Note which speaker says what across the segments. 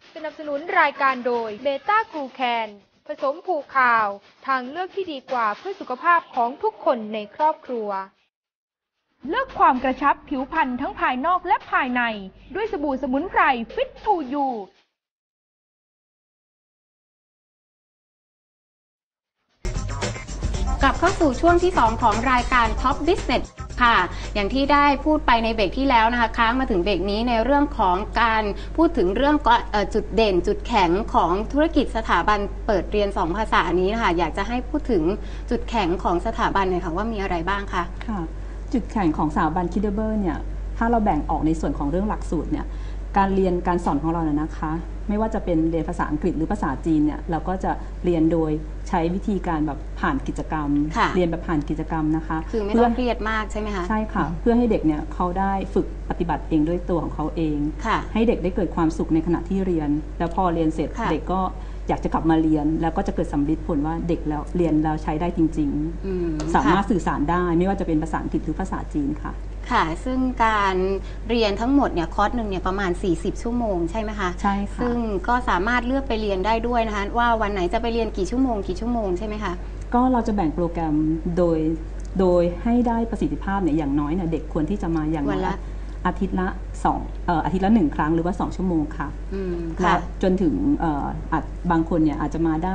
Speaker 1: สนับสนุนรายการโดยเบต้ากลูแคนผสมผูข่าวทางเลือกที่ดีกว่าเพื่อสุขภาพของทุกคนในครอบครัวเลือกความกระชับผิวพรรณทั้งภายนอกและภายในด้วยสบู่สมุนไพรฟิตทูยู
Speaker 2: กลับเข้าสู่ช่วงที่ 2 ของรายการ Top Business ค่ะอย่างที่ได้พูดไปในเบรกที่แล้วนะคะค้างมาถึงเบรกนี้ในเรื่องของการพูดถึงเรื่องจุดเด่นจุดแข็งของธุรกิจสถาบันเปิดเรียน2ภาษานี้นะคะอยากจะให้พูดถึงจุดแข็งของสถาบันหน่อยค่ะว่ามีอะไรบ้างคะ
Speaker 3: ค่ะจุดแข็งของสถาบัน Kiderber เนี่ยถ้าเราแบ่งออกในส่วนของเรื่องหลักสูตรเนี่ยการเรียนการสอนของเราเนี่ยนะคะไม่ว่าจะเป็นเรียนภาษาอังกฤษหรือภาษาจีนเนี่ยเราก็จะเรียนโดยใช้วิธีการแบบผ่านกิจกรรมเรียนแบบผ่านกิจกรรมนะคะ
Speaker 2: คือไม่ต้องเครียดมากใช่ไหมคะ
Speaker 3: ใช่ค่ะเพื่อให้เด็กเนี่ยเขาได้ฝึกปฏิบัติเองด้วยตัวของเขาเองให้เด็กได้เกิดความสุขในขณะที่เรียนแล้วพอเรียนเสร็จเด็กก็อยากจะกลับมาเรียนแล้วก็จะเกิดสำลิดผลว่าเด็กแล้วเรียนแล้วใช้ได้จริงๆสามารถสื่อสารได้ไม่ว่าจะเป็นภาษาอังกฤษหรือภาษาจีนค่ะ
Speaker 2: ค่ะซึ่งการเรียนทั้งหมดเนี่ยคอร์สหนึ่งเนี่ยประมาณ40ชั่วโมงใช่ไหมคะ
Speaker 3: ใช่ค่ะ
Speaker 2: ซึ่งก็สามารถเลือกไปเรียนได้ด้วยนะคะว่าวันไหนจะไปเรียนกี่ชั่วโมงใช่ไหมคะ
Speaker 3: ก็เราจะแบ่งโปรแกรมโดยให้ได้ประสิทธิภาพเนี่ยอย่างน้อยเนี่ยเด็กควรที่จะมาอย่างน้อยอาทิตย์ละ1 ครั้งหรือว่า2ชั่วโมงค่ะและจนถึงบางคนเนี่ยอาจจะมาได้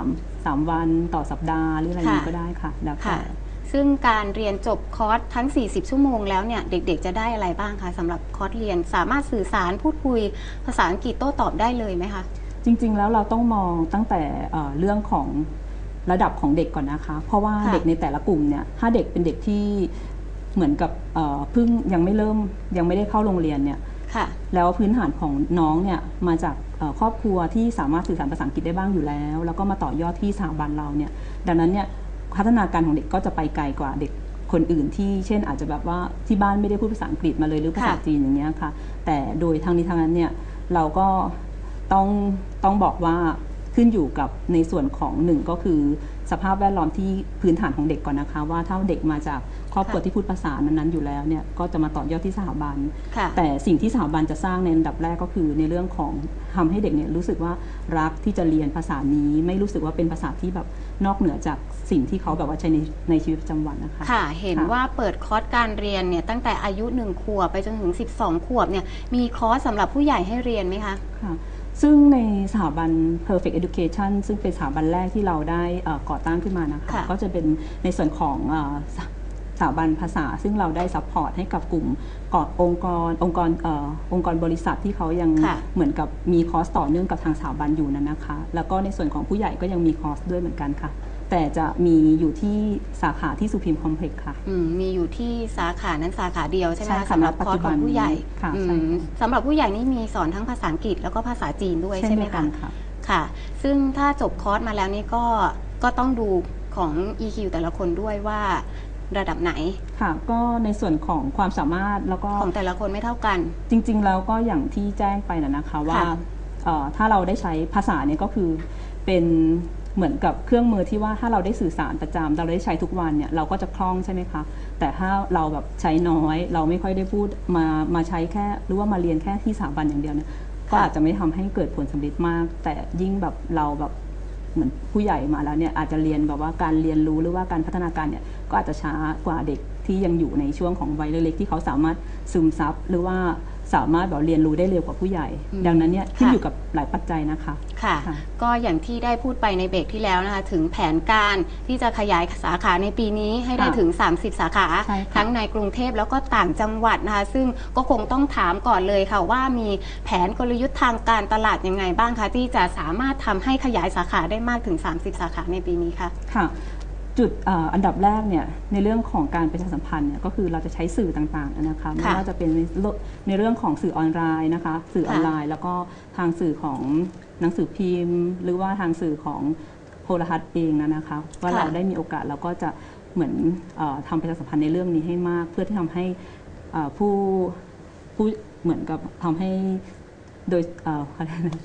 Speaker 3: 3วันต่อสัปดาห์หรืออะไรนี้ก็ได้ค่ะแล้วก็
Speaker 2: ซึ่งการเรียนจบคอร์สทั้ง40ชั่วโมงแล้วเนี่ยเด็กๆจะได้อะไรบ้างคะสำหรับคอร์สเรียนสามารถสื่อสารพูดคุยภาษาอังกฤษโต้ตอบได้เลยไหมคะ
Speaker 3: จริงๆแล้วเราต้องมองตั้งแต่เรื่องของระดับของเด็กก่อนนะคะเพราะว่าเด็กในแต่ละกลุ่มเนี่ยถ้าเด็กเป็นเด็กที่เหมือนกับเพิ่งยังไม่ได้เข้าโรงเรียนเนี่ยแล้วพื้นฐานของน้องเนี่ยมาจากครอบครัวที่สามารถสื่อสารภาษาอังกฤษได้บ้างอยู่แล้วก็มาต่อยอดที่สถาบันเราเนี่ยดังนั้นเนี่ยพัฒนาการของเด็กก็จะไปไกลกว่าเด็กคนอื่นที่เช่นอาจจะแบบว่าที่บ้านไม่ได้พูดภาษาอังกฤษมาเลยหรือภาษาจีนอย่างเงี้ยค่ะแต่โดยทางนี้ทางนั้นเนี่ยเราก็ต้องบอกว่าขึ้นอยู่กับในส่วนของหนึ่งก็คือสภาพแวดล้อมที่พื้นฐานของเด็กก่อนนะคะว่าถ้าเด็กมาจากครอบครัวที่พูดภาษานั้นๆอยู่แล้วเนี่ยก็จะมาต่อยอดที่สถาบันแต่สิ่งที่สถาบันจะสร้างในอันดับแรกก็คือในเรื่องของทำให้เด็กเนี่ยรู้สึกว่ารักที่จะเรียนภาษานี้ไม่รู้สึกว่าเป็นภาษาที่แบบนอกเหนือจากสิ่งที่เขาแบบว่าใช้ในชีวิตประจำวันนะคะ
Speaker 2: ค่ะเห็นว่าเปิดคอร์สการเรียนเนี่ยตั้งแต่อายุ1 ขวบไปจนถึง12 ขวบเนี่ยมีคอร์สสำหรับผู้ใหญ่ให้เรียนไหมคะ
Speaker 3: ค่ะซึ่งในสถาบัน Perfect Education ซึ่งเป็นสถาบันแรกที่เราได้ก่อตั้งขึ้นมานะคะก็จะเป็นในส่วนของสถาบันภาษาซึ่งเราได้ซัพพอร์ตให้กับกลุ่มองค์กรบริษัทที่เขายังเหมือนกับมีคอร์สต่อเนื่องกับทางสถาบันอยู่นั้นนะคะแล้วก็ในส่วนของผู้ใหญ่ก็ยังมีคอร์สด้วยเหมือนกันค่ะแต่จะมีอยู่ที่สาขาที่สุพิมคอมเพล็กซ์ค่ะ
Speaker 2: มีอยู่ที่สาขานั้นสาขาเดียวใช่ไหมสำหรับคอร์สของผู้ใหญ่สำหรับผู้ใหญ่นี่มีสอนทั้งภาษาอังกฤษแล้วก็ภาษาจีนด้วยใช่ไหมคะค่ะซึ่งถ้าจบคอร์สมาแล้วนี่ก็ต้องดูของ EQ แต่ละคนด้วยว่าระดับไหน
Speaker 3: ค่ะก็ในส่วนของความสามารถแล้วก็
Speaker 2: ของแต่ละคนไม่เท่ากัน
Speaker 3: จริงๆแล้วก็อย่างที่แจ้งไปนะคะว่าถ้าเราได้ใช้ภาษาเนี่ยก็คือเป็นเหมือนกับเครื่องมือที่ว่าถ้าเราได้สื่อสารประจำเราได้ใช้ทุกวันเนี่ยเราก็จะคล่องใช่ไหมคะแต่ถ้าเราแบบใช้น้อยเราไม่ค่อยได้พูดมาใช้แค่หรือว่ามาเรียนแค่ที่สถาบันอย่างเดียวเนี่ยก็อาจจะไม่ทำให้เกิดผลสำเร็จมากแต่ยิ่งแบบเราแบบเหมือนผู้ใหญ่มาแล้วเนี่ยอาจจะเรียนแบบว่าการเรียนรู้หรือว่าการพัฒนาการเนี่ยก็อาจจะช้ากว่าเด็กที่ยังอยู่ในช่วงของวัยเล็กๆที่เขาสามารถซึมซับหรือว่าสามารถแบบเรียนรู้ได้เร็วกว่าผู้ใหญ่ดังนั้นเนี่ยขึ้นอยู่กับหลายปัจจัยนะคะ
Speaker 2: ค่ะก็อย่างที่ได้พูดไปในเบรกที่แล้วนะคะถึงแผนการที่จะขยายสาขาในปีนี้ให้ได้ถึง30 สาขาทั้งในกรุงเทพแล้วก็ต่างจังหวัดนะคะซึ่งก็คงต้องถามก่อนเลยค่ะว่ามีแผนกลยุทธ์ทางการตลาดยังไงบ้างคะที่จะสามารถทำให้ขยายสาขาได้มากถึง30 สาขาในปีนี้ค่ะ
Speaker 3: ค่ะจุดอันดับแรกเนี่ยในเรื่องของการประชาสัมพันธ์เนี่ยก็คือเราจะใช้สื่อต่างๆนะคะไม่ว่าจะเป็นในเรื่องของสื่อออนไลน์นะคะสื่อออนไลน์แล้วก็ทางสื่อของหนังสือพิมพ์หรือว่าทางสื่อของโทรทัศน์เองนะคะว่าเราได้มีโอกาสเราก็จะเหมือนทำประชาสัมพันธ์ในเรื่องนี้ให้มากเพื่อที่ทำให้ผู้เหมือนกับทำให้โดย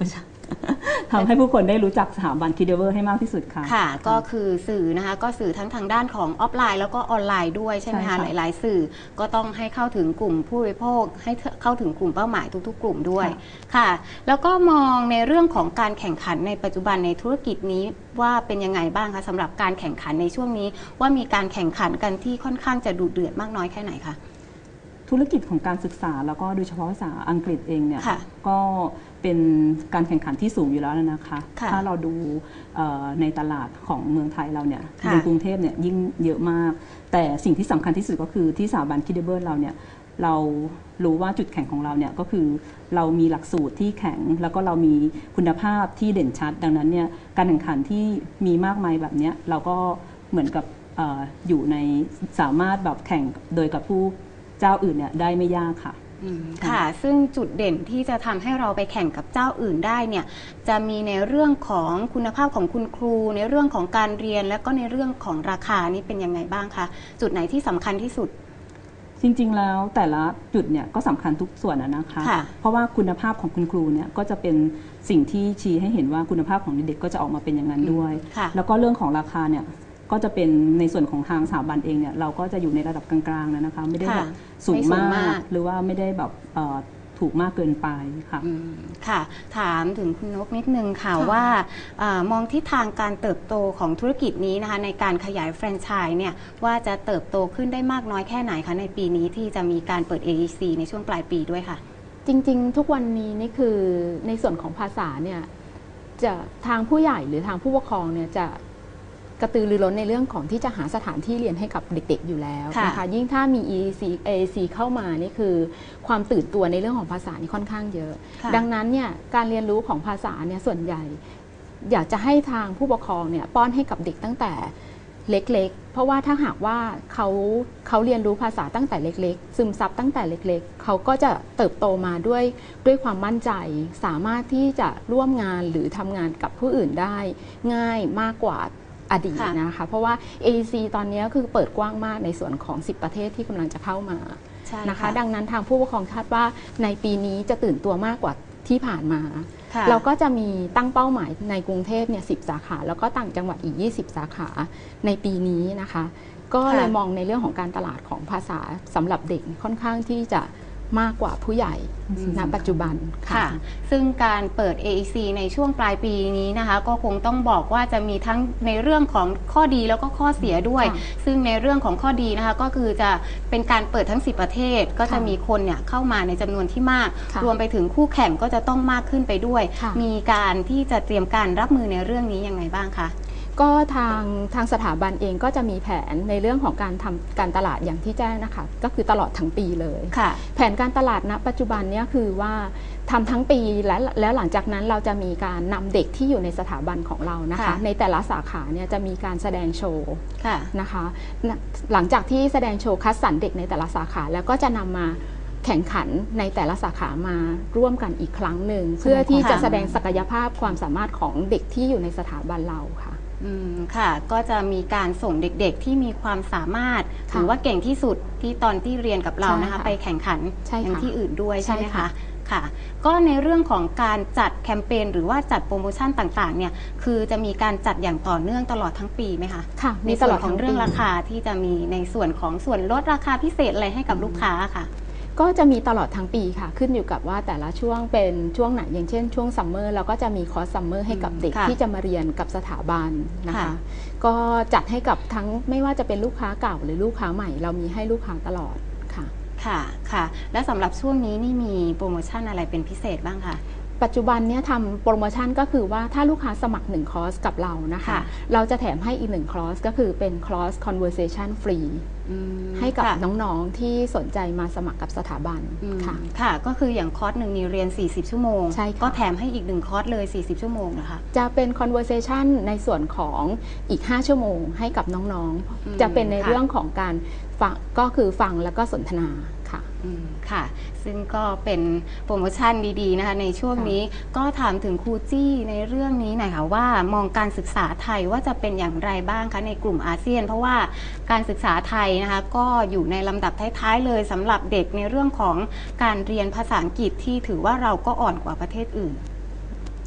Speaker 3: ทำให้ผู้คนได้รู้จักสถาบันคิดเดเวอร์ให้มากที่สุดค่ะ
Speaker 2: ค่ะก็คือสื่อนะคะก็สื่อทั้งทางด้านของออฟไลน์แล้วก็ออนไลน์ด้วยใช่ไหมคะหลายๆสื่อก็ต้องให้เข้าถึงกลุ่มผู้บริโภคให้เข้าถึงกลุ่มเป้าหมายทุกๆกลุ่มด้วยค่ะแล้วก็มองในเรื่องของการแข่งขันในปัจจุบันในธุรกิจนี้ว่าเป็นยังไงบ้างคะสำหรับการแข่งขันในช่วงนี้ว่ามีการแข่งขันกันที่ค่อนข้างจะดุเดือดมากน้อยแค่ไหนคะ
Speaker 3: ธุรกิจของการศึกษาแล้วก็โดยเฉพาะภาษาอังกฤษเองเนี่ยก็เป็นการแข่งขันที่สูงอยู่แล้วนะคะถ้าเราดูในตลาดของเมืองไทยเราเนี่ยในกรุงเทพเนี่ยยิ่งเยอะมากแต่สิ่งที่สำคัญที่สุดก็คือที่สถาบันคิดเดเวอร์เราเนี่ยเรารู้ว่าจุดแข็งของเราเนี่ยก็คือเรามีหลักสูตรที่แข็งแล้วก็เรามีคุณภาพที่เด่นชัดดังนั้นเนี่ยการแข่งขันที่มีมากมายแบบนี้เราก็เหมือนกับอยู่ในสามารถแบบแข่งโดยกับผู้เจ้าอื่นเนี่ยได้ไม่ยากค่ะ
Speaker 2: ค่ะซึ่งจุดเด่นที่จะทำให้เราไปแข่งกับเจ้าอื่นได้เนี่ยจะมีในเรื่องของคุณภาพของคุณครูในเรื่องของการเรียนและก็ในเรื่องของราคานี่เป็นยังไงบ้างคะจุดไหนที่สำคัญที่สุด
Speaker 3: จริงๆแล้วแต่ละจุดเนี่ยก็สำคัญทุกส่วนนะคะเพราะว่าคุณภาพของคุณครูเนี่ยก็จะเป็นสิ่งที่ชี้ให้เห็นว่าคุณภาพของเด็กๆก็จะออกมาเป็นอย่างนั้นด้วยแล้วก็เรื่องของราคาเนี่ยก็จะเป็นในส่วนของทางสถาบันเองเนี่ยเราก็จะอยู่ในระดับกลางๆนะคะไม่ได้แบบสูงมากหรือว่าไม่ได้แบบถูกมากเกินไปค่ะ
Speaker 2: ค่ะถามถึงคุณนกนิดนึงค่ะว่ามองทิศทางการเติบโตของธุรกิจนี้นะคะในการขยายแฟรนไชส์เนี่ยว่าจะเติบโตขึ้นได้มากน้อยแค่ไหนคะในปีนี้ที่จะมีการเปิด AEC ในช่วงปลายปีด้วยค่ะ
Speaker 4: จริงๆทุกวันนี้นี่คือในส่วนของภาษาเนี่ยจะทางผู้ใหญ่หรือทางผู้ปกครองเนี่ยจะกระตือรือร้นในเรื่องของที่จะหาสถานที่เรียนให้กับเด็กๆอยู่แล้วนะคะยิ่งถ้ามี AEC เข้ามานี่คือความตื่นตัวในเรื่องของภาษานี่ค่อนข้างเยอะดังนั้นเนี่ยการเรียนรู้ของภาษาเนี่ยส่วนใหญ่อยากจะให้ทางผู้ปกครองเนี่ยป้อนให้กับเด็กตั้งแต่เล็กๆเพราะว่าถ้าหากว่าเขาเรียนรู้ภาษาตั้งแต่เล็กๆซึมซับตั้งแต่เล็กๆเขาก็จะเติบโตมาด้วยความมั่นใจสามารถที่จะร่วมงานหรือทำงานกับผู้อื่นได้ง่ายมากกว่าอดีตนะคะเพราะว่า AEC ตอนนี้คือเปิดกว้างมากในส่วนของ10ประเทศที่กำลังจะเข้ามานะคะดังนั้นทางผู้ปกครองคาดว่าในปีนี้จะตื่นตัวมากกว่าที่ผ่านมาเราก็จะมีตั้งเป้าหมายในกรุงเทพเนี่ย10สาขาแล้วก็ต่างจังหวัดอีก20สาขาในปีนี้นะคะก็เลยมองในเรื่องของการตลาดของภาษาสำหรับเด็กค่อนข้างที่จะมากกว่าผู้ใหญ่ณปัจจุบัน
Speaker 2: ค่ะซึ่งการเปิด AEC ในช่วงปลายปีนี้นะคะก็คงต้องบอกว่าจะมีทั้งในเรื่องของข้อดีแล้วก็ข้อเสียด้วยซึ่งในเรื่องของข้อดีนะคะก็คือจะเป็นการเปิดทั้ง10ประเทศก็จะมีคนเนี่ยเข้ามาในจำนวนที่มากรวมไปถึงคู่แข่งก็จะต้องมากขึ้นไปด้วยมีการที่จะเตรียมการรับมือในเรื่องนี้ยังไงบ้างคะ
Speaker 4: ก็ทางสถาบันเองก็จะมีแผนในเรื่องของการทำการตลาดอย่างที่แจ้งนะคะก็คือตลอดทั้งปีเลยแผนการตลาดณปัจจุบันนี้คือว่าทำทั้งปีแล้วหลังจากนั้นเราจะมีการนำเด็กที่อยู่ในสถาบันของเรานะคะในแต่ละสาขาเนี่ยจะมีการแสดงโชว์นะคะหลังจากที่แสดงโชว์คัดสรรเด็กในแต่ละสาขาแล้วก็จะนำมาแข่งขันในแต่ละสาขามาร่วมกันอีกครั้งหนึ่งเพื่อที่จะแสดงศักยภาพความสามารถของเด็กที่อยู่ในสถาบันเราค่ะ
Speaker 2: ค่ะก็จะมีการส่งเด็กๆที่มีความสามารถหรือว่าเก่งที่สุดที่ตอนที่เรียนกับเรานะคะไปแข่งขันอย่างที่อื่นด้วยใช่ไหมคะค่ะก็ในเรื่องของการจัดแคมเปญหรือว่าจัดโปรโมชั่นต่างๆเนี่ยคือจะมีการจัดอย่างต่อเนื่องตลอดทั้งปีไหมคะ
Speaker 4: ค่ะ
Speaker 2: ในส่วนของเรื่องราคาที่จะมีในส่วนของส่วนลดราคาพิเศษอะไรให้กับลูกค้าค่ะ
Speaker 4: ก็จะมีตลอดทั้งปีค่ะขึ้นอยู่กับว่าแต่ละช่วงเป็นช่วงไหนอย่างเช่นช่วงซัมเมอร์เราก็จะมีคอร์สซัมเมอร์ให้กับเด็กที่จะมาเรียนกับสถาบันนะคะก็จัดให้กับทั้งไม่ว่าจะเป็นลูกค้าเก่าหรือลูกค้าใหม่เรามีให้ลูกค้าตลอดค่ะ
Speaker 2: ค่ะและสำหรับช่วงนี้นี่มีโปรโมชั่นอะไรเป็นพิเศษบ้างคะ
Speaker 4: ปัจจุบันเนี่ยทำโปรโมชั่นก็คือว่าถ้าลูกค้าสมัคร1คอร์สกับเรานะคะเราจะแถมให้อีก1คอร์สก็คือเป็นคอร์ส conversation ฟรีให้กับน้องๆที่สนใจมาสมัครกับสถาบัน
Speaker 2: ค่ะก็คืออย่างคอร์สหนึ่งนี่เรียน40ชั่วโมงก็แถมให้อีก1คอร์สเลย40ชั่วโมงนะคะ
Speaker 4: จะเป็น conversation ในส่วนของอีก5ชั่วโมงให้กับน้องๆจะเป็นในเรื่องของการฟังก็คือฟังแล้วก็สนทนา
Speaker 2: ค่ะซึ่งก็เป็นโปรโมชั่นดีๆนะคะในช่วงนี้ก็ถามถึงครูจี้ในเรื่องนี้หน่อยค่ะว่ามองการศึกษาไทยว่าจะเป็นอย่างไรบ้างคะในกลุ่มอาเซียนเพราะว่าการศึกษาไทยนะคะก็อยู่ในลำดับท้ายๆเลยสำหรับเด็กในเรื่องของการเรียนภาษาอังกฤษที่ถือว่าเราก็อ่อนกว่าประเทศอื่น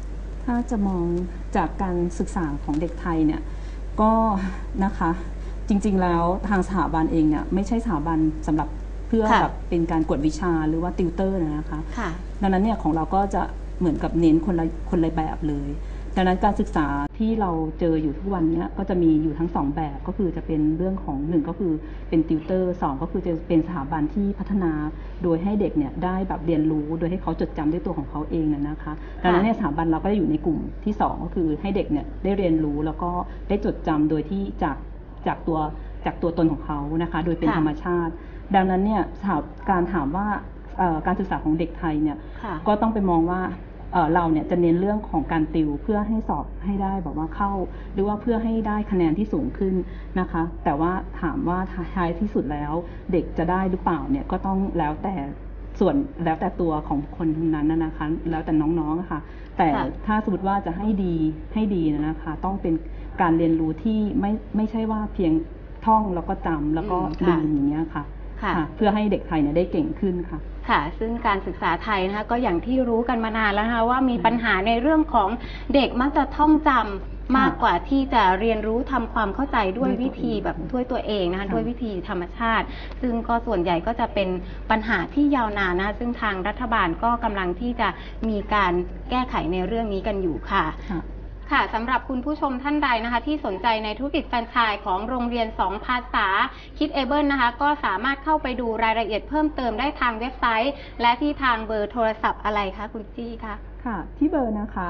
Speaker 3: ถ้าจะมองจากการศึกษาของเด็กไทยเนี่ยก็นะคะจริงๆแล้วทางสถาบันเองเนี่ยไม่ใช่สถาบันสำหรับเพื่อแบบเป็นการกวดวิชาหรือว่าติวเตอร์นะคะดังนั้นเนี่ยของเราก็จะเหมือนกับเน้นคนละแบบเลยดังนั้นการศึกษาที่เราเจออยู่ทุกวันนี้ก็จะมีอยู่ทั้ง2แบบก็คือจะเป็นเรื่องของ1ก็คือเป็นติวเตอร์2ก็คือจะเป็นสถาบันที่พัฒนาโดยให้เด็กเนี่ยได้แบบเรียนรู้โดยให้เขาจดจำด้วยตัวของเขาเองนะคะดังนั้นเนี่ยสถาบันเราก็จะอยู่ในกลุ่มที่2ก็คือให้เด็กเนี่ยได้เรียนรู้แล้วก็ได้จดจำโดยที่จากตัวตนของเขานะคะโดยเป็นธรรมชาติดังนั้นเนี่ยการถามว่าการศึกษาของเด็กไทยเนี่ยก็ต้องไปมองว่าเราเนี่ยจะเน้นเรื่องของการติวเพื่อให้สอบให้ได้แบบว่าเข้าหรือว่าเพื่อให้ได้คะแนนที่สูงขึ้นนะคะแต่ว่าถามว่าท้ายที่สุดแล้วเด็กจะได้หรือเปล่าเนี่ยก็ต้องแล้วแต่ตัวของคนนั้นนะคะแล้วแต่น้องๆค่ะแต่ถ้าสมมติว่าจะให้ดีนะคะต้องเป็นการเรียนรู้ที่ไม่ใช่ว่าเพียงท่องแล้วก็จำแล้วก็ลืมอย่างเงี้ยค่ะเพื่อให้เด็กไทยเนี่ยได้เก่งขึ้นค่ะ
Speaker 2: ค่ะซึ่งการศึกษาไทยนะคะก็อย่างที่รู้กันมานานแล้วนะคะว่ามีปัญหาในเรื่องของเด็กมักจะท่องจำมากกว่าที่จะเรียนรู้ทำความเข้าใจด้วยวิธีแบบด้วยตัวเองนะคะด้วยวิธีธรรมชาติซึ่งก็ส่วนใหญ่ก็จะเป็นปัญหาที่ยาวนานนะคะซึ่งทางรัฐบาลก็กำลังที่จะมีการแก้ไขในเรื่องนี้กันอยู่ค่ะค่ะสำหรับคุณผู้ชมท่านใดนะคะที่สนใจในธุรกิจแฟรนไชส์ของโรงเรียน2ภาษา Kidable นะคะก็สามารถเข้าไปดูรายละเอียดเพิ่มเติมได้ทางเว็บไซต์และที่ทางเบอร์โทรศัพท์อะไรคะคุณจี้คะ
Speaker 3: ค่ะที่เบอร์นะคะ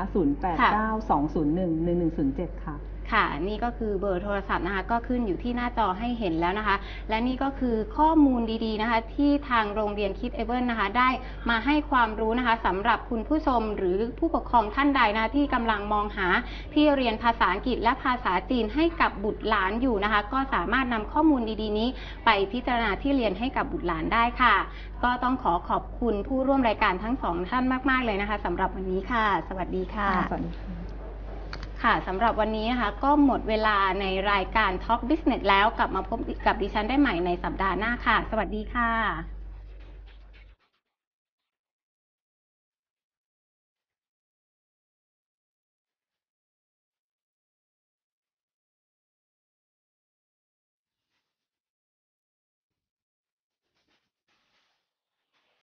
Speaker 3: 0892011107ค่ะ
Speaker 2: ค่ะนี่ก็คือเบอร์โทรศัพท์นะคะก็ขึ้นอยู่ที่หน้าจอให้เห็นแล้วนะคะและนี่ก็คือข้อมูลดีๆนะคะที่ทางโรงเรียน Kidable นะคะได้มาให้ความรู้นะคะสำหรับคุณผู้ชมหรือผู้ปกครองท่านใดนะที่กำลังมองหาที่เรียนภาษาอังกฤษและภาษาจีนให้กับบุตรหลานอยู่นะคะก็สามารถนำข้อมูลดีๆนี้ไปพิจารณาที่เรียนให้กับบุตรหลานได้ค่ะก็ต้องขอบคุณผู้ร่วมรายการทั้ง2ท่านมากๆเลยนะคะสำหรับวันนี้ค่ะสวัสดีค่ะค่ะสำหรับวันนี้นะคะก็หมดเวลาในรายการ Talk Business แล้วกลับมาพบกับดิฉันได้ใหม่ในสัปดาห์หน้าค่ะสวัสดีค่ะ